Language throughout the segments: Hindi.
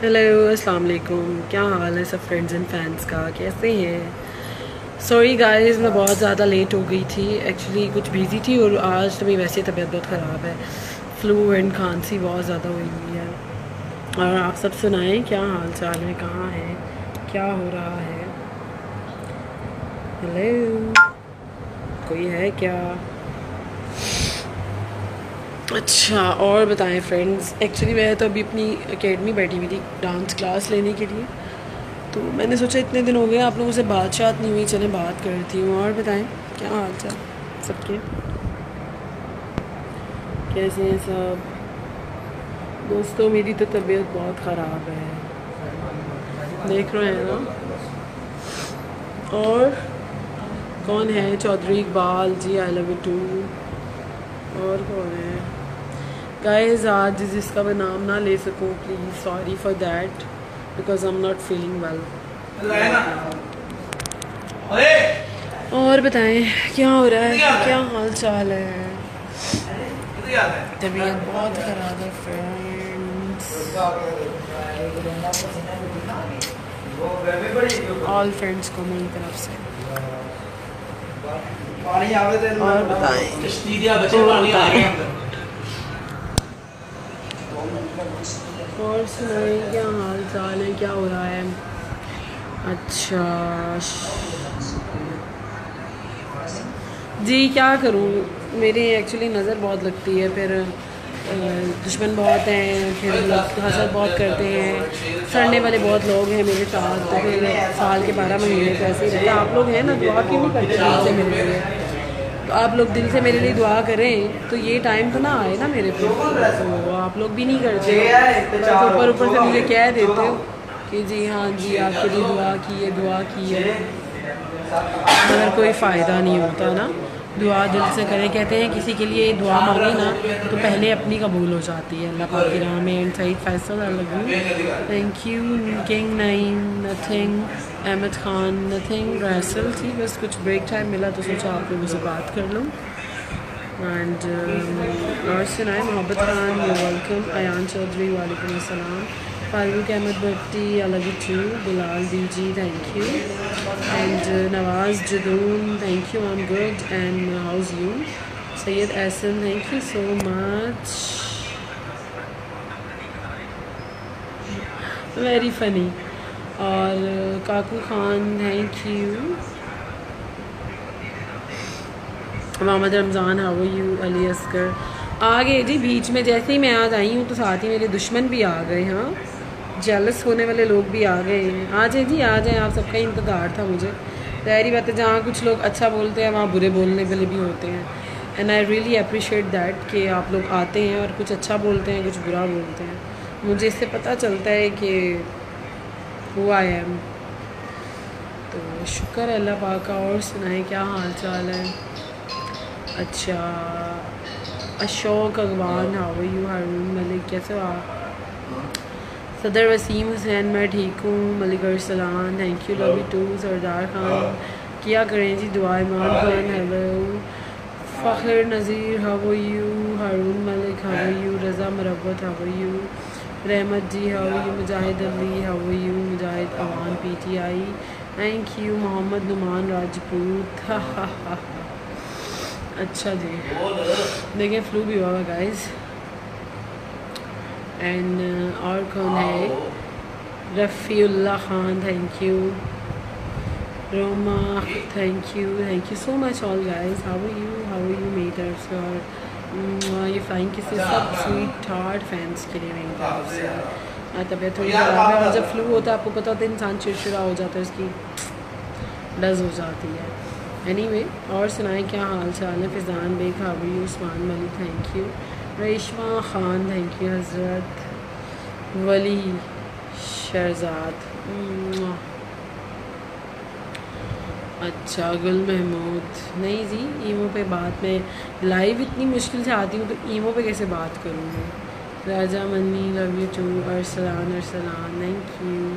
हेलो अस्सलाम वालेकुम, क्या हाल है सब फ्रेंड्स एंड फैंस का, कैसे हैं। सॉरी गाइस, मैं बहुत ज़्यादा लेट हो गई थी, एक्चुअली कुछ बिजी थी और आज तो मेरी वैसे तबीयत बहुत ख़राब है। फ्लू एंड खांसी बहुत ज़्यादा हुई हुई है। और आप सब सुनाएं, क्या हाल चाल है, कहाँ हैं, क्या हो रहा है। हेलो, कोई है क्या? अच्छा, और बताएं फ्रेंड्स। एक्चुअली मैं तो अभी अपनी एकेडमी बैठी हुई थी डांस क्लास लेने के लिए, तो मैंने सोचा इतने दिन हो गए आप लोगों से बात शात नहीं हुई, चले बात करती हूँ। और बताएं, क्या हाल चाल सबके, कैसे हैं सब। दोस्तों मेरी तो तबीयत बहुत ख़राब है, देख रहे हैं ना। और कौन है? Chaudhary Iqbal ji, I love you too. और कौन है गाइस? आज जिसका मैं नाम ना ले सकूँ, please sorry for that, because I am not feeling well. और बताएं, क्या हो रहा है, क्या हाल चाल है। तबीयत बहुत ख़राब है फ्रेंड्स, ऑल फ्रेंड्स को मेरी तरफ से। और बताएं, और सुनाएं, क्या हाल चाल है, क्या हो रहा है। अच्छा जी, क्या करूँ, मेरी एक्चुअली नज़र बहुत लगती है, फिर दुश्मन बहुत हैं, फिर लोग हसद बहुत करते हैं, सड़ने वाले बहुत लोग हैं मेरे साथ, तो फिर साल के 12 महीने तो ऐसे ही रहता है। आप लोग हैं ना, दुआ क्यों नहीं करते दिल से मेरे लिए? तो आप लोग दिल से मेरे लिए दुआ करें तो ये टाइम तो ना आए ना मेरे पे, तो आप लोग भी नहीं करते हो, तो ऊपर ऊपर से मुझे कह देते हो कि जी हाँ जी आपके लिए दुआ की है, मगर कोई फ़ायदा नहीं होता ना। दुआ दिल से करें, कहते हैं किसी के लिए दुआ मांगे ना तो पहले अपनी कबूल हो जाती है अल्लाह पाक की राह में। And Saeed Faisal, I love you, thank you. King Naeem, nothing, Ahmed Khan, nothing, रैसल थी, बस कुछ ब्रेक टाइम मिला तो सोचा आप लोगों से बात कर लूँ। एंड और सुनाए, मोहब्बत खान, यू वेलकम। अयान चौधरी, वालेकुम अस्सलाम। Farooq Ahmed Bhatti, I love you too. Bilal बीजी, thank you. And Nawaz Jadoon, thank you, I am good and how's you. Syed Ehsan, thank you so much, very funny. और Kaku Khan, thank you. Mohammad Ramzan, how are you. Ali Asghar आ गए जी बीच में, जैसे ही मैं आज आई हूँ तो साथ ही मेरे दुश्मन भी आ गए। हाँ, जेलस होने वाले लोग भी आ गए हैं। आ जाए जी, आ जाए, आप सबका इंतज़ार था मुझे। ज़ाहिर बात है, जहाँ कुछ लोग अच्छा बोलते हैं वहाँ बुरे बोलने वाले भी होते हैं, and I really appreciate that कि आप लोग आते हैं और कुछ अच्छा बोलते हैं, कुछ बुरा बोलते हैं। मुझे इससे पता चलता है कि हु आई एम, तो शुक्र है अल्लाह पाक का। और सुनाएं, क्या हाल चाल है। अच्छा, Ashok Agwan, how are you. Haroon Malik, कैसे हो आप। सदर वसीम हुसैन, मैं ठीक हूँ। Malik Arsalan, thank you, love you too. Sardar Khan, क्या करें जी दुआ। Imran Khan, hello. Fakhr Nazir, how are you. Haroon Malik, how are you. Raza Marwat, how are you. Rehmat ji, how are you. Mujahid Ali, how are you. Mujahid Awan, PTI, thank you. Mohammad Numan Rajput, हा हा हा। अच्छा जी, देखिए फ्लू भी हुआ गाइस। एंड और कौन है? Rafiullah Khan, thank you. Roma, thank you so much all guys. How are you मेरी तरफ से। और ये फ्लाइंग किसी सब स्वीट हार्ट फैंस के लिए मेरी तरफ से। तबीयत थोड़ी ख़राब है, और जब फ्लू होता है आपको पता होता है इंसान चिड़चिड़ा हो जाता है, उसकी डज़ हो जाती है। एनीवे, और सुनाएं, क्या हाल चाल है। Fizan Baig, how are you. Usman Malik, thank you. Reshma Khan, thank you. Hazrat Wali Shahzad, अच्छा। गुल महमूद, नहीं जी, ईमो पे बात में लाइव इतनी मुश्किल से आती हूँ तो ईमो पे कैसे बात करूँगी। Raja Mani, love you too. Arsalan, thank you.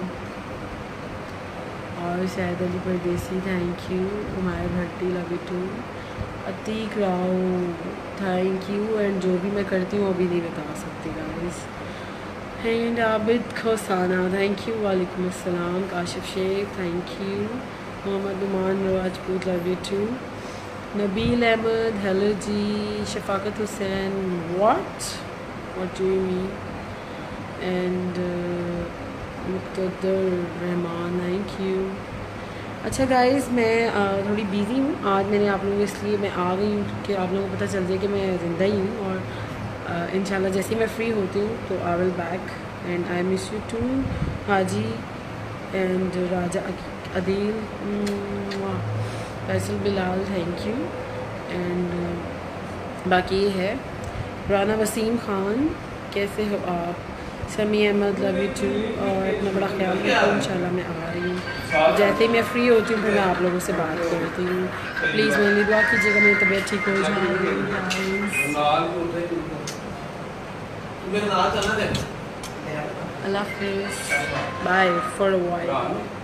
और शायद Ali Pardesi, thank you. Umair Bhatti, love you too. Atiq Rao, thank you. And जो भी मैं करती हूँ अभी नहीं बता सकती guys. And Abid Khosana thank you, वालेकुम अस्सलाम। Kashif Sheikh thank you. Mohammad Uman Rajput love you too. Nabeel Ahmed hello ji. Shafaqat Hussain what do you mean. And Muqtadar Rehman thank you. अच्छा गाइस, मैं थोड़ी बिज़ी हूँ आज। मैंने आप लोगों को इसलिए मैं आ गई हूँ कि आप लोगों को पता चल जाए कि मैं ज़िंदा ही हूँ, और इंशाल्लाह जैसे ही मैं फ्री होती हूँ तो I will back. And I miss you too Haji and Raja Adeel, Faisal Bilal thank you. And बाकी ये है राना वसीम ख़ान, कैसे हो आप। समी अहमद लव यू टू। और अपना बड़ा ख्याल रखो, इंशाल्लाह मैं आ रही हूँ। जैसे ही मैं फ्री होती हूँ फिर मैं आप लोगों से बात करती हूँ। प्लीज़ मेरी दुआ कीजिएगा मेरी तबीयत ठीक हो जाए। अल्लाह हाफिज़, बाय फॉर अ वाइल।